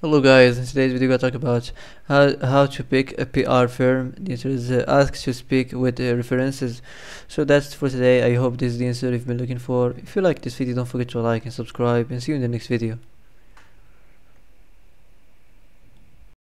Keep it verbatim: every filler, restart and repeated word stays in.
Hello guys, in today's video we're gonna talk about how, how to pick a P R firm. The answer is uh, ask to speak with uh, references. So that's for today. I hope this is the answer you've been looking for. If you like this video, don't forget to like and subscribe, and see you in the next video.